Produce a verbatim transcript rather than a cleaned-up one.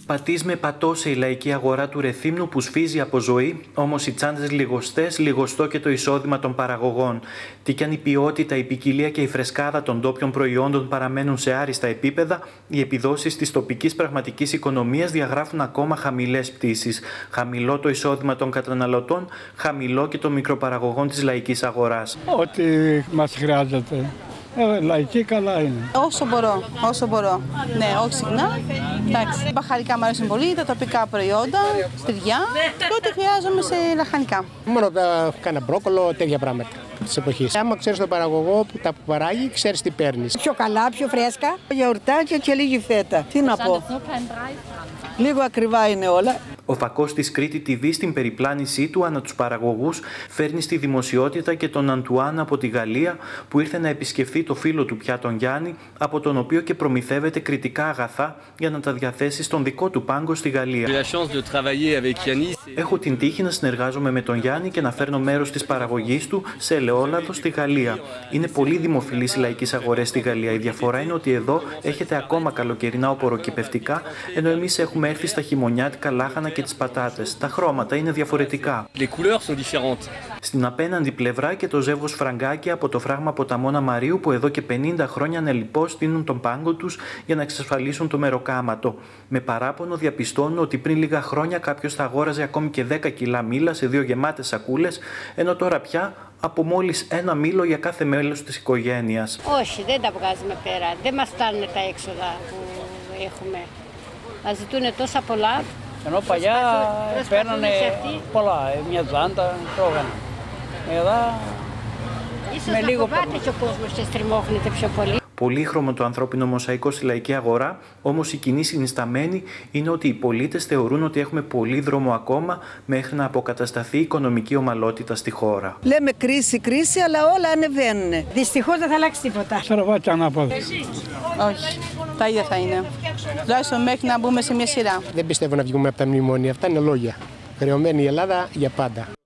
Πατής με πατώσε η λαϊκή αγορά του Ρεθύμνου που σφίζει από ζωή, όμως οι τσάντες λιγοστές, λιγοστό και το εισόδημα των παραγωγών. Τι κι αν η ποιότητα, η ποικιλία και η φρεσκάδα των ντόπιων προϊόντων παραμένουν σε άριστα επίπεδα, οι επιδόσεις της τοπικής πραγματικής οικονομίας διαγράφουν ακόμα χαμηλές πτήσεις. Χαμηλό το εισόδημα των καταναλωτών, χαμηλό και των μικροπαραγωγών της λαϊκής αγοράς. Ό,τι μας χρειάζεται. Ε, λαϊκή καλά είναι. Όσο μπορώ, όσο μπορώ. Ναι, όχι συχνά. Εντάξει. Μπαχαρικά μου αρέσουν πολύ, τα τοπικά προϊόντα, στυριά και ό,τι χρειάζομαι σε λαχανικά. Μόνο κάνα μπρόκολο, τέτοια πράγματα της εποχής. Άμα ξέρεις τον παραγωγό που τα παράγει, ξέρεις τι παίρνεις. Πιο καλά, πιο φρέσκα, γιαουρτάκια και λίγη φέτα. Τι να πω. Λίγο ακριβά είναι όλα. Ο φακός της Κρήτη τι βι στην περιπλάνησή του ανά τους παραγωγούς φέρνει στη δημοσιότητα και τον Αντουάν από τη Γαλλία που ήρθε να επισκεφθεί το φίλο του πια τον Γιάννη, από τον οποίο και προμηθεύεται κρητικά αγαθά για να τα διαθέσει στον δικό του πάγκο στη Γαλλία. Έχω την τύχη να συνεργάζομαι με τον Γιάννη και να φέρνω μέρος της παραγωγής του σε ελαιόλαδο στη Γαλλία. Είναι πολύ δημοφιλής οι λαϊκές αγορές στη Γαλλία. Η διαφορά είναι ότι εδώ έχετε ακόμα καλοκαιρινά οπωροκυπευτικά, ενώ εμείς έχουμε έρθει στα χειμωνιάτικα λάχανα και τις πατάτες. Τα χρώματα είναι διαφορετικά. Στην απέναντι πλευρά και το ζεύγος Φραγκάκη από το φράγμα Ποταμόνα Μαρίου που εδώ και πενήντα χρόνια ανελιπώς στείνουν τον πάγκο τους για να εξασφαλίσουν το μεροκάματο. Με παράπονο διαπιστώνουν ότι πριν λίγα χρόνια κάποιος θα αγόραζε ακόμη και δέκα κιλά μήλα σε δύο γεμάτες σακούλες, ενώ τώρα πια από μόλις ένα μήλο για κάθε μέλος της οικογένειας. Όχι, δεν τα βγάζουμε πέρα. Δεν μας φτάνουν τα έξοδα που έχουμε. Μας ζητούν τόσα πολλά. Ενώ παλιά παίρνανε πολλά, μια ζάντα, τρώγανε. Εδώ ίσως με λίγο φοβάται και ο κόσμος και στριμώχνεται πιο πολύ. Πολύχρωμο το ανθρώπινο μοσαϊκό στη λαϊκή αγορά, όμως η κοινή συνισταμένη είναι ότι οι πολίτες θεωρούν ότι έχουμε πολύ δρόμο ακόμα μέχρι να αποκατασταθεί η οικονομική ομαλότητα στη χώρα. Λέμε κρίση, κρίση, αλλά όλα ανεβαίνουν. Δυστυχώς δεν θα αλλάξει τίποτα. Στραβάτια ανάποδα. Όχι, τα ίδια θα είναι. Τουλάχιστον μέχρι να μπούμε σε μια σειρά. Δεν πιστεύω να βγούμε από τα μνημόνια, αυτά είναι λόγια. Χρεωμένη η Ελλάδα για πάντα.